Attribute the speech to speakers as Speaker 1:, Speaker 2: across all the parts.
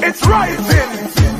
Speaker 1: It's rising.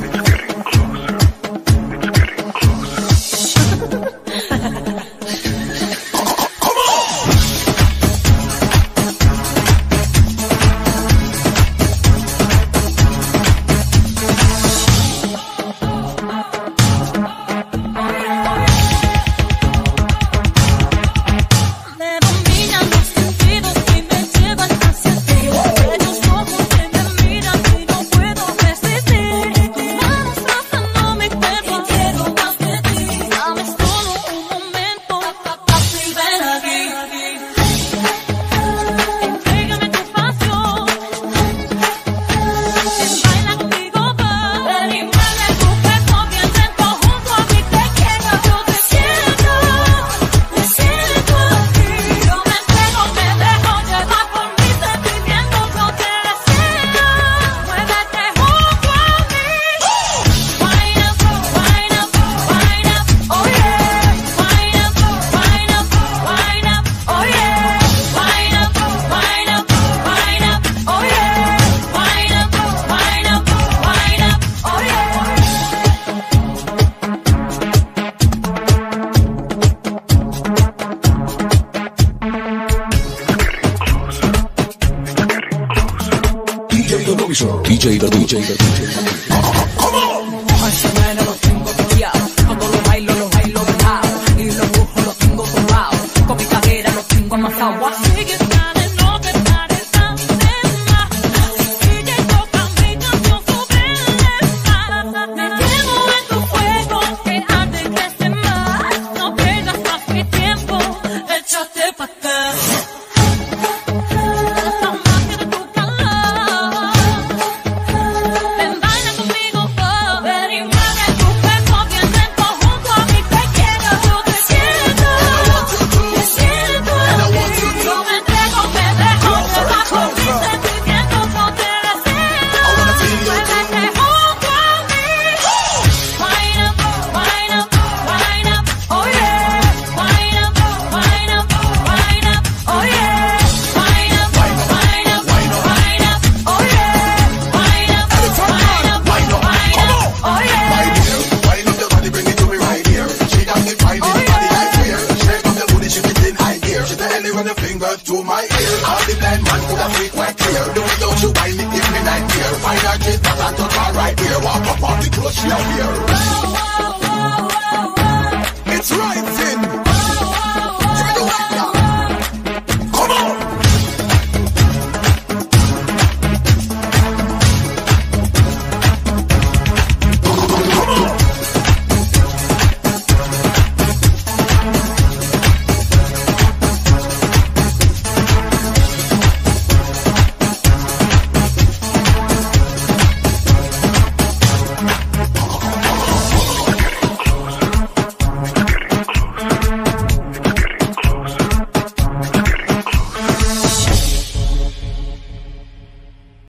Speaker 2: DJ Verducho.
Speaker 3: Los tengo toreados, todo lo bailo bajado, y los ojos los tengo tomados, con mi cadera los tengo amasados. Así que dale, no te pares más, y ya toca mi canción sobre el me quedo en tu fuego, que arde y crece más, no pierdas más mi tiempo, échate pa' acá.
Speaker 1: To my ear, all the blind man could have freak quite clear. The way don't you whine it, give me nightmare. Find a kid that I touch her right here. Walk up on the close, she up here. It's rising.